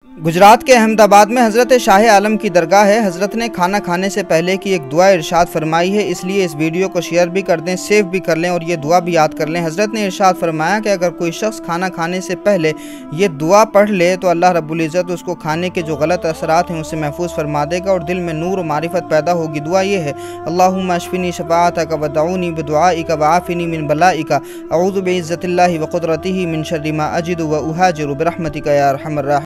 गुजरात के अहमदाबाद में हज़रत शाह आलम की दरगाह है। हज़रत ने खाना खाने से पहले की एक दुआ इरशाद फरमाई है, इसलिए इस वीडियो को शेयर भी कर दें, सेव भी कर लें और ये दुआ भी याद कर लें। हज़रत ने इरशाद फरमाया कि अगर कोई शख्स खाना खाने से पहले ये दुआ पढ़ ले तो अल्लाह रब्बुल इज़्ज़त उसको खाने के जो गलत असरात हैं उससे महफूज फरमा देगा और दिल में नूर और मारिफत पैदा होगी। दुआ ये है, अल्लाहुम्मा अशफिनी शफ़ाअतक व दऊनी बिदुआइक व आफ़िनी मिन बलाइक अऊज़ु बिइज़्ज़तिल्लाहि व क़ुदरतिही मिन शर्रि मा अजिदु व उहाजिरु बिरहमतिका या अरहमर राहिमीन।